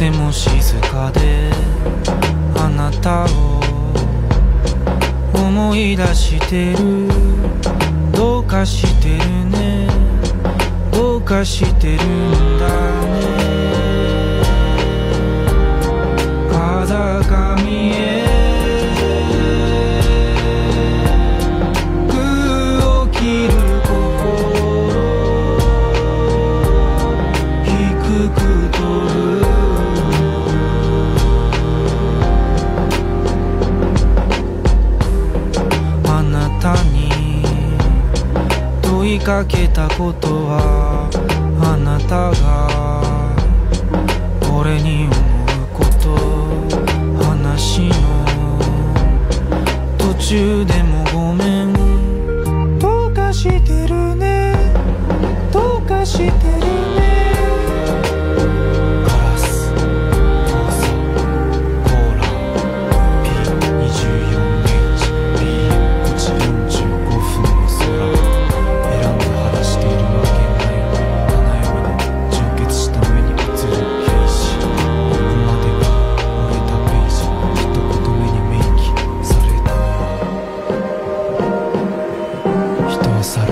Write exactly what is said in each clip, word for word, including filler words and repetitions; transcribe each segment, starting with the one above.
ても静かであなたを思い出してる。どうかしてるね、どうかしてるんだね。風上へ空を切る心、低く飛ぶ。あなたに問いかけたことは、あなたが俺に思うこと、話の途中でもごめん。どうかしてるね、どうかしてるね。ガラス、どうぞ、コーラ ピーにじゅうよんエイチビー ごじよんじゅうごふんの空、選んで晴らしているわけない。七色の純潔した目に映る兵士、ここまでが折れたページ、一言目に明記された。人は去る、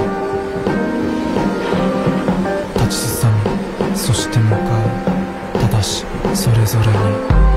立ちすさみ、そして向かう。ただしそれぞれに